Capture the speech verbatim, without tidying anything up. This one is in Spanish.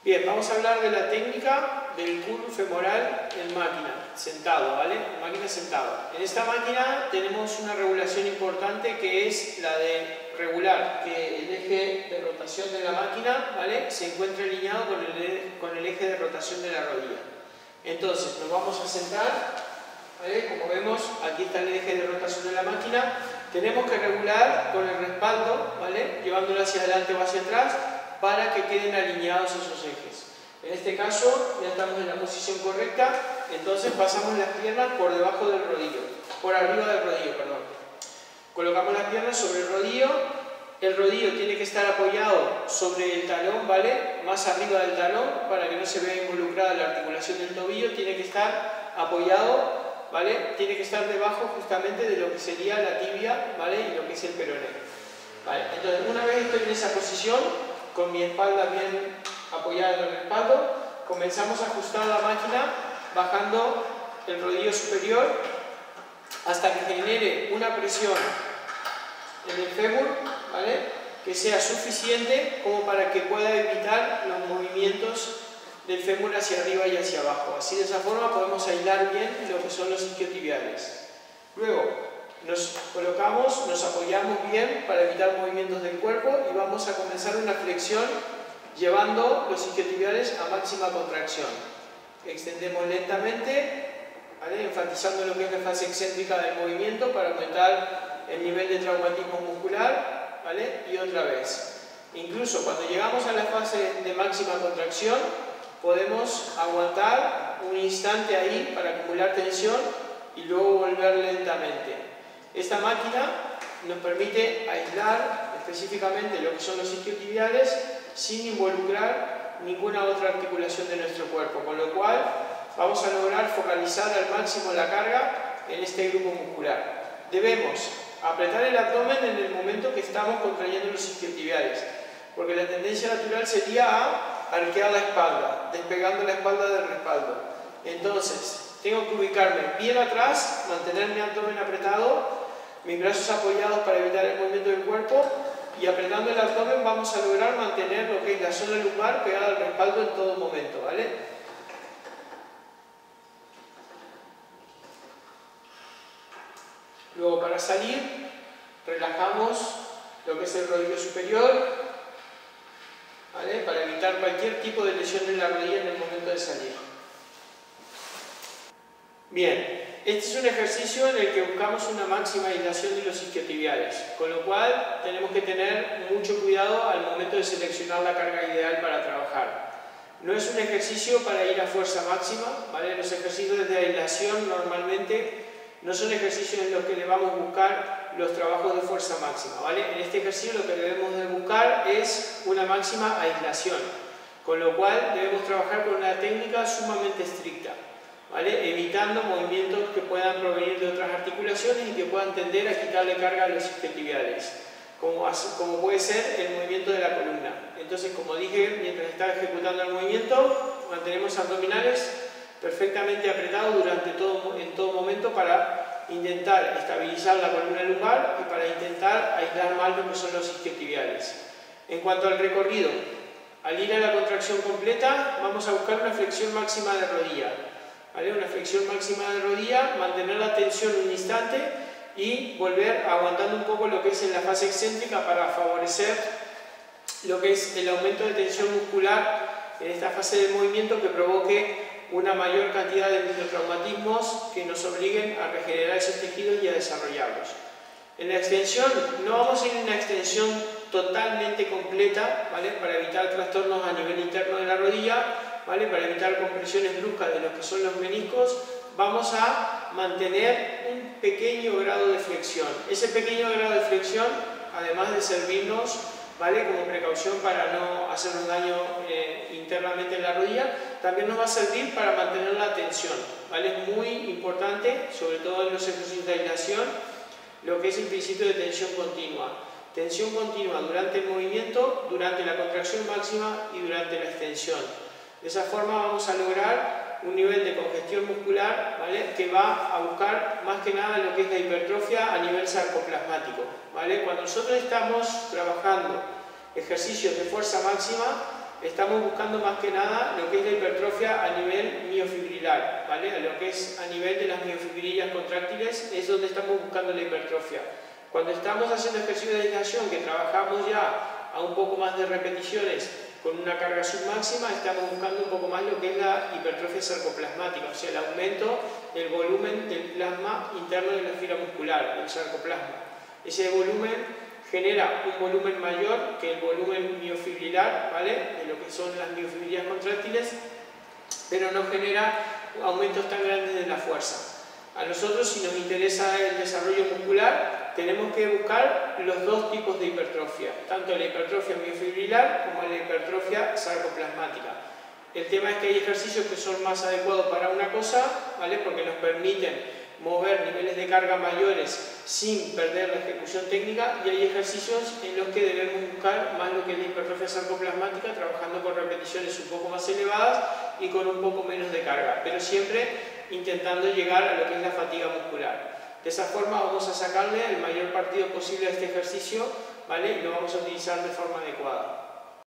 Bien, vamos a hablar de la técnica del curl femoral en máquina, sentado, ¿vale? En máquina sentado. En esta máquina tenemos una regulación importante que es la de regular que el eje de rotación de la máquina, ¿vale?, se encuentre alineado con el, con el eje de rotación de la rodilla. Entonces, nos vamos a sentar, ¿vale? Como vemos, aquí está el eje de rotación de la máquina. Tenemos que regular con el respaldo, ¿vale?, llevándolo hacia adelante o hacia atrás, para que queden alineados esos ejes. En este caso ya estamos en la posición correcta, entonces pasamos las piernas por debajo del rodillo, por arriba del rodillo, perdón. Colocamos las piernas sobre el rodillo, el rodillo tiene que estar apoyado sobre el talón, ¿vale?, más arriba del talón, para que no se vea involucrada la articulación del tobillo, tiene que estar apoyado, ¿vale?, tiene que estar debajo justamente de lo que sería la tibia, ¿vale?, y lo que es el peroné. Vale, entonces una vez estoy en esa posición, con mi espalda bien apoyada en el respaldo, comenzamos a ajustar la máquina bajando el rodillo superior hasta que genere una presión en el fémur, ¿vale?, que sea suficiente como para que pueda evitar los movimientos del fémur hacia arriba y hacia abajo. Así, de esa forma podemos aislar bien lo que son los isquiotibiales. Luego nos colocamos, nos apoyamos bien para evitar movimientos del cuerpo y vamos a comenzar una flexión llevando los isquiotibiales a máxima contracción. Extendemos lentamente, ¿vale?, enfatizando lo que es la fase excéntrica del movimiento para aumentar el nivel de traumatismo muscular, ¿vale?, y otra vez. Incluso cuando llegamos a la fase de máxima contracción, podemos aguantar un instante ahí para acumular tensión y luego volver lentamente. Esta máquina nos permite aislar específicamente lo que son los isquiotibiales sin involucrar ninguna otra articulación de nuestro cuerpo, con lo cual vamos a lograr focalizar al máximo la carga en este grupo muscular. Debemos apretar el abdomen en el momento que estamos contrayendo los isquiotibiales, porque la tendencia natural sería a arquear la espalda, despegando la espalda del respaldo. Entonces, tengo que ubicarme bien atrás, mantener mi abdomen apretado, mis brazos apoyados para evitar el movimiento del cuerpo, y apretando el abdomen vamos a lograr mantener lo que es la zona lumbar pegada al respaldo en todo momento, ¿vale? Luego, para salir, relajamos lo que es el rodillo superior, ¿vale?, para evitar cualquier tipo de lesión en la rodilla en el momento de salir. Bien. Este es un ejercicio en el que buscamos una máxima aislación de los isquiotibiales, con lo cual tenemos que tener mucho cuidado al momento de seleccionar la carga ideal para trabajar. No es un ejercicio para ir a fuerza máxima, ¿vale? Los ejercicios de aislación normalmente no son ejercicios en los que debamos buscar los trabajos de fuerza máxima, ¿vale? En este ejercicio lo que debemos de buscar es una máxima aislación, con lo cual debemos trabajar con una técnica sumamente estricta, ¿vale?, evitando movimientos que puedan provenir de otras articulaciones y que puedan tender a quitarle carga a los isquiotibiales, como, como puede ser el movimiento de la columna. Entonces, como dije, mientras está ejecutando el movimiento, mantenemos abdominales perfectamente apretados durante todo, en todo momento para intentar estabilizar la columna lumbar y para intentar aislar más lo que son los isquiotibiales. En cuanto al recorrido, al ir a la contracción completa, vamos a buscar una flexión máxima de rodilla. ¿Vale? Una flexión máxima de rodilla, mantener la tensión un instante y volver aguantando un poco lo que es en la fase excéntrica para favorecer lo que es el aumento de tensión muscular en esta fase de movimiento que provoque una mayor cantidad de microtraumatismos que nos obliguen a regenerar esos tejidos y a desarrollarlos. En la extensión no vamos a ir en una extensión totalmente completa, ¿vale?, para evitar trastornos a nivel interno de la rodilla, ¿vale?, para evitar compresiones bruscas de lo que son los meniscos. Vamos a mantener un pequeño grado de flexión. Ese pequeño grado de flexión, además de servirnos, ¿vale?, como precaución para no hacernos daño eh, internamente en la rodilla, también nos va a servir para mantener la tensión, ¿vale? Es muy importante, sobre todo en los ejercicios de aislación, lo que es el principio de tensión continua. Tensión continua durante el movimiento, durante la contracción máxima y durante la extensión. De esa forma vamos a lograr un nivel de congestión muscular, ¿vale?, que va a buscar más que nada lo que es la hipertrofia a nivel sarcoplasmático, ¿vale? Cuando nosotros estamos trabajando ejercicios de fuerza máxima, estamos buscando más que nada lo que es la hipertrofia a nivel miofibrilar, ¿vale? Lo que es a nivel de las miofibrillas contráctiles es donde estamos buscando la hipertrofia. Cuando estamos haciendo ejercicios de aislación, que trabajamos ya a un poco más de repeticiones con una carga submáxima, estamos buscando un poco más lo que es la hipertrofia sarcoplasmática, o sea, el aumento del volumen del plasma interno de la fibra muscular, del sarcoplasma. Ese volumen genera un volumen mayor que el volumen miofibrilar, ¿vale? De lo que son las miofibrillas contráctiles, pero no genera aumentos tan grandes de la fuerza. A nosotros, si nos interesa el desarrollo muscular, tenemos que buscar los dos tipos de hipertrofia, tanto la hipertrofia miofibrilar como la hipertrofia sarcoplasmática. El tema es que hay ejercicios que son más adecuados para una cosa, ¿vale? Porque nos permiten mover niveles de carga mayores sin perder la ejecución técnica, y hay ejercicios en los que debemos buscar más lo que es la hipertrofia sarcoplasmática, trabajando con repeticiones un poco más elevadas y con un poco menos de carga, pero siempre intentando llegar a lo que es la fatiga muscular. De esa forma vamos a sacarle el mayor partido posible a este ejercicio, ¿vale? Y lo vamos a utilizar de forma adecuada.